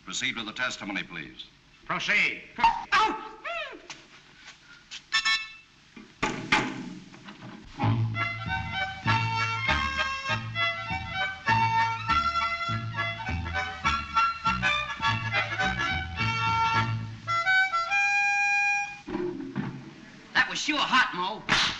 Proceed with the testimony, please. Proceed. Oh! That was sure hot, Mo.